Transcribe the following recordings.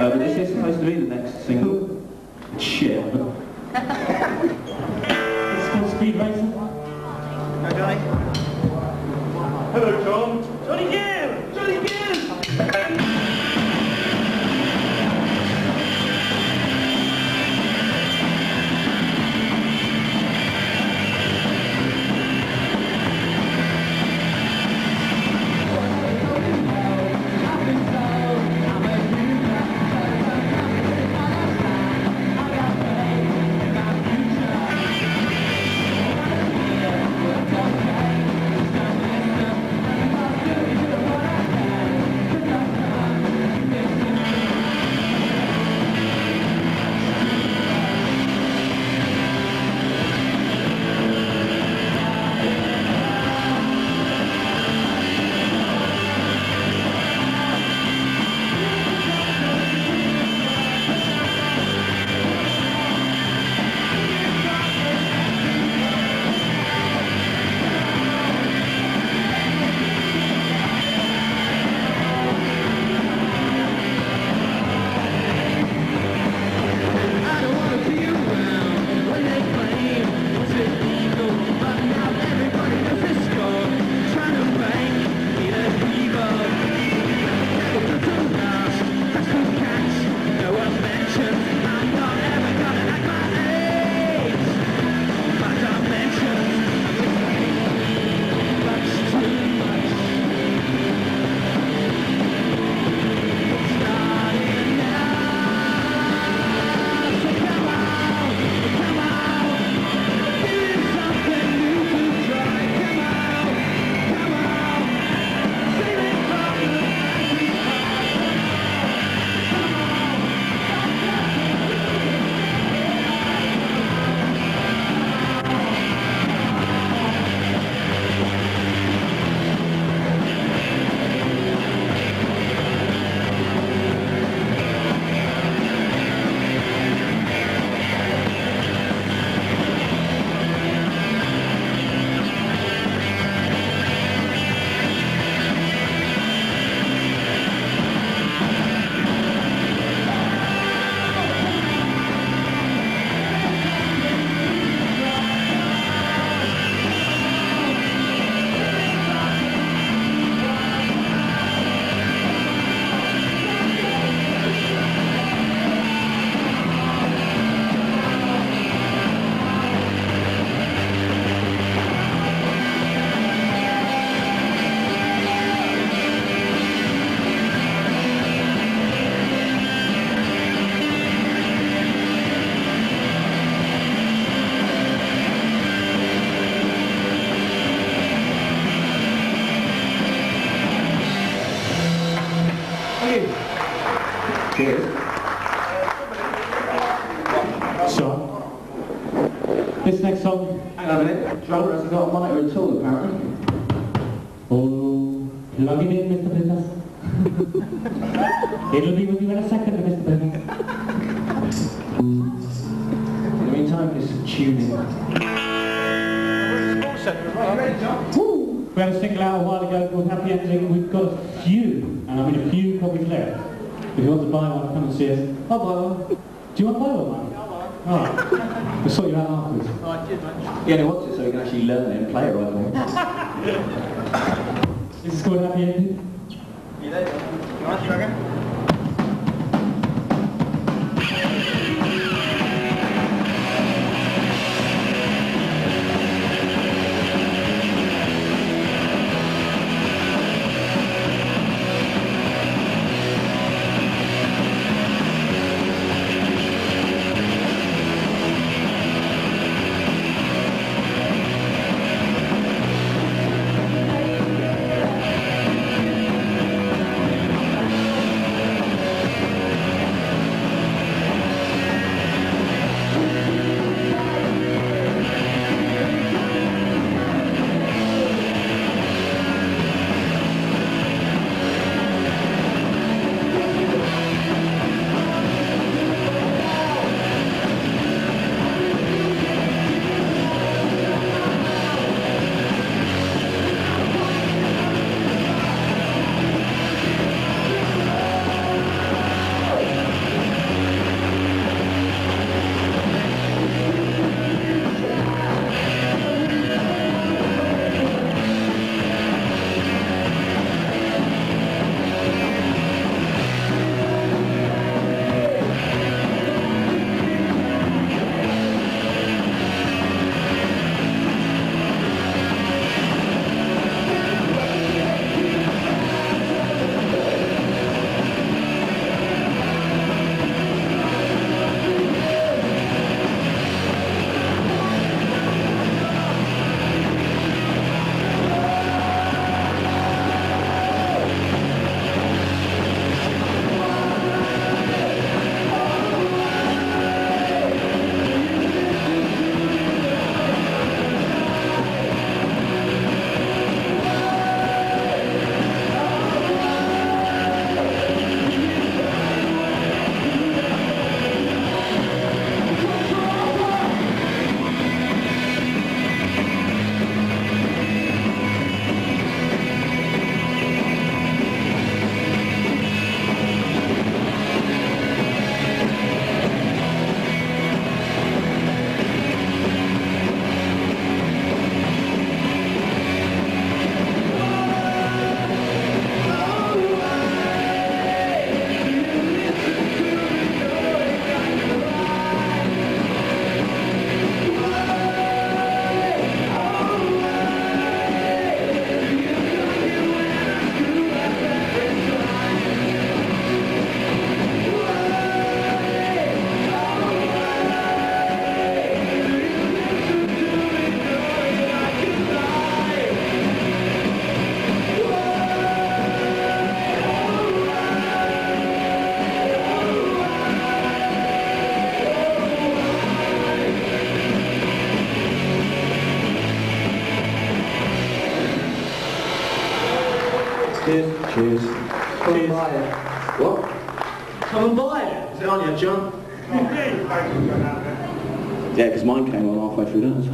But this is supposed to be the next single. Shit. It's called Speed Racer. Hi, Johnny. Hello, John. Johnny Gill! Johnny Gill! Cheers. Sean. This next song. Hang on a minute. Drummer hasn't got a monitor at all, apparently. Oh, plug it in, Mr. Peters. It'll be with you in a second, Mr. Peters. In the meantime, just tuning. Woo! We had a single out a while ago called Happy Ending. We've got a few, and I mean a few copies left. If you want to buy one, come and see us. I'll buy one. Do you want to buy one, man? Alright. We'll sort you out afterwards. He only wants it so he can actually learn it and play it right away. This is called Happy Ending. You there? You want to again? Cheers. Come and buy it. What? Come and buy it. Is it on you, John? Yeah, because mine came on halfway through that.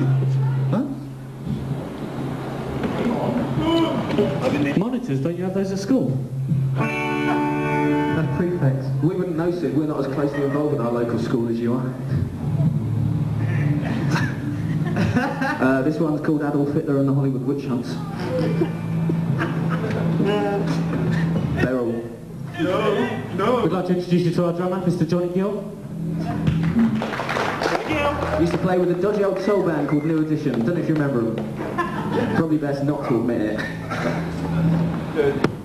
Huh? Monitors, don't you have those at school? That's prefects. We wouldn't know, Sid. We're not as closely involved in our local school as you are. This one's called Adolf Hitler and the Hollywood Witch Hunts. Beryl. No. We'd like to introduce you to our drummer, Mr. Johnny Gill. Used to play with a dodgy old soul band called New Edition. Don't know if you remember them. Probably best not to admit it.